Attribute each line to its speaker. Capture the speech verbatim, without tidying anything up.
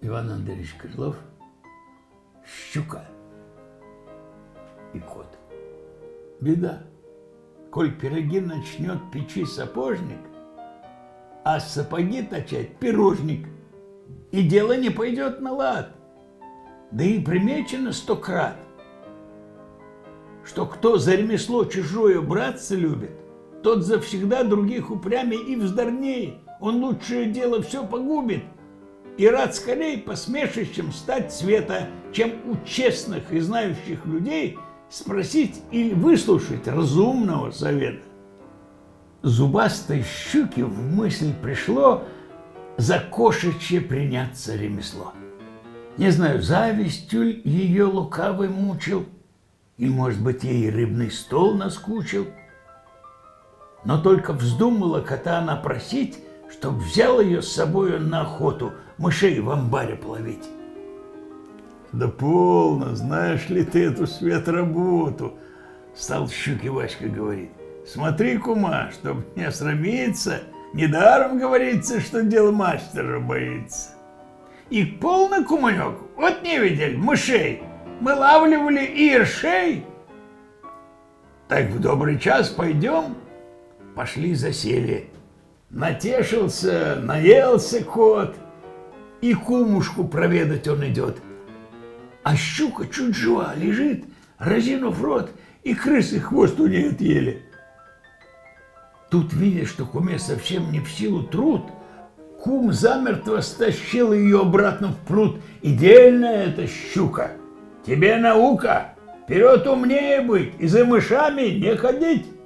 Speaker 1: Иван Андреевич Крылов, щука и кот. Беда. Коль пироги начнет печи сапожник, а сапоги точать пирожник, и дело не пойдет на лад. Да и примечено сто крат, что кто за ремесло чужое браться любит, тот завсегда других упрямей и вздорней. Он лучшее дело все погубит и рад скорей посмешищем стать света, чем у честных и знающих людей спросить или выслушать разумного совета. Зубастой щуке в мысль пришло за кошечье приняться ремесло. Не знаю, завистью ее лукавый мучил, и, может быть, ей рыбный стол наскучил. Но только вздумала кота она просить, чтоб взял ее с собою на охоту мышей в амбаре половить. Да полно, знаешь ли ты эту светработу, стал щуке Васька говорить. Смотри, кума, чтоб не срамиться, недаром говорится, что дело мастера боится. И полно, куманек, вот не видели мышей, мы лавливали и ершей. Так в добрый час пойдем. Пошли засели. Натешился, наелся кот, и кумушку проведать он идет. А щука чуть жива лежит, разинув рот, и крысы хвост у нее отъели. Тут, видя, что куме совсем не в силу труд, кум замертво стащил ее обратно в пруд. Идеальная эта щука. Тебе наука, вперед умнее быть и за мышами не ходить.